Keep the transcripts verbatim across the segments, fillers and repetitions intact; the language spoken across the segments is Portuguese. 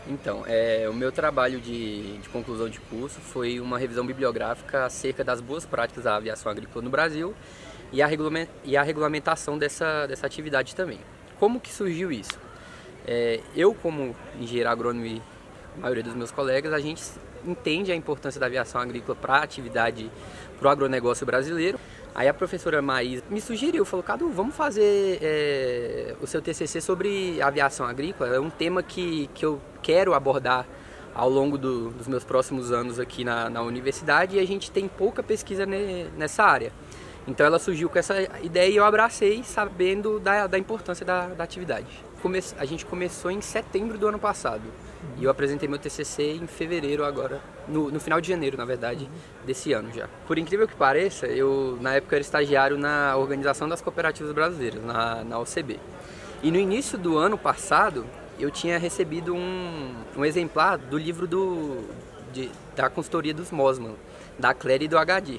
Então, é, o meu trabalho de, de conclusão de curso foi uma revisão bibliográfica acerca das boas práticas da aviação agrícola no Brasil e a, regulament, e a regulamentação dessa, dessa atividade também. Como que surgiu isso? É, eu, como engenheiro agrônomo e a maioria dos meus colegas, a gente entende a importância da aviação agrícola para a atividade, para o agronegócio brasileiro. Aí a professora Maísa me sugeriu, falou, Cadu, vamos fazer é, o seu T C C sobre aviação agrícola. É um tema que, que eu quero abordar ao longo do, dos meus próximos anos aqui na, na universidade e a gente tem pouca pesquisa ne, nessa área. Então ela surgiu com essa ideia e eu abracei sabendo da, da importância da, da atividade. Come, a gente começou em setembro do ano passado e eu apresentei meu T C C em fevereiro agora, no, no final de janeiro, na verdade, desse ano já. Por incrível que pareça, eu na época era estagiário na Organização das Cooperativas Brasileiras, na, na O C B. E no início do ano passado, eu tinha recebido um, um exemplar do livro do, de, da consultoria dos Mosman, da Cléria e do H D.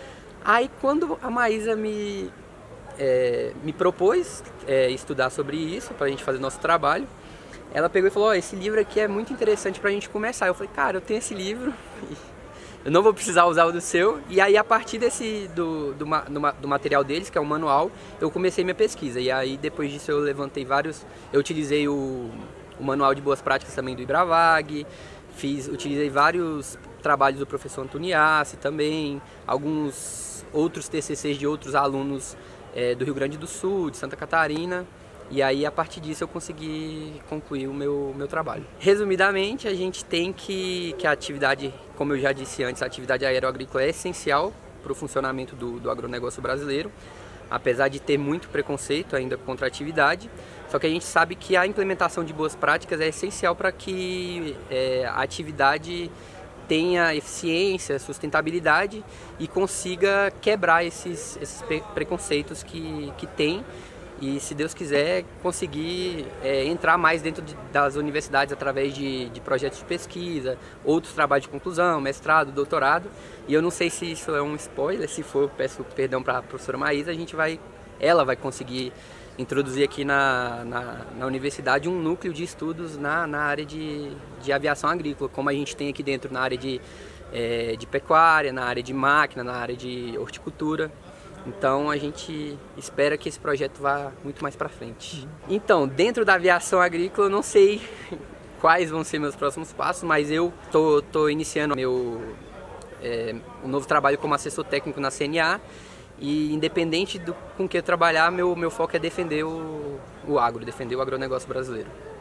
Aí quando a Maísa me, é, me propôs é, estudar sobre isso, para a gente fazer nosso trabalho, ela pegou e falou, oh, esse livro aqui é muito interessante para a gente começar. Eu falei, cara, eu tenho esse livro, eu não vou precisar usar o do seu. E aí a partir desse, do, do, do, do material deles, que é um manual, eu comecei minha pesquisa. E aí depois disso eu levantei vários, eu utilizei o, o manual de boas práticas também do IBRAVAG, fiz, utilizei vários trabalhos do professor Antoniassi também, alguns outros T C Cs de outros alunos é, do Rio Grande do Sul, de Santa Catarina, e aí a partir disso eu consegui concluir o meu, meu trabalho. Resumidamente, a gente tem que, que a atividade, como eu já disse antes, a atividade aeroagrícola é essencial para o funcionamento do, do agronegócio brasileiro, apesar de ter muito preconceito ainda contra a atividade, só que a gente sabe que a implementação de boas práticas é essencial para que é, a atividade tenha eficiência, sustentabilidade e consiga quebrar esses, esses preconceitos que, que tem e, se Deus quiser, conseguir é, entrar mais dentro de, das universidades através de, de projetos de pesquisa, outros trabalhos de conclusão, mestrado, doutorado. E eu não sei se isso é um spoiler, se for, peço perdão para a professora Maísa, a gente vai, ela vai conseguir introduzir aqui na, na, na universidade um núcleo de estudos na, na área de, de aviação agrícola, como a gente tem aqui dentro na área de, é, de pecuária, na área de máquina, na área de horticultura. Então a gente espera que esse projeto vá muito mais para frente. Então, dentro da aviação agrícola, eu não sei quais vão ser meus próximos passos, mas eu tô, tô iniciando meu é, um novo trabalho como assessor técnico na C N A. E independente do com que eu trabalhar, meu, meu foco é defender o, o agro, defender o agronegócio brasileiro.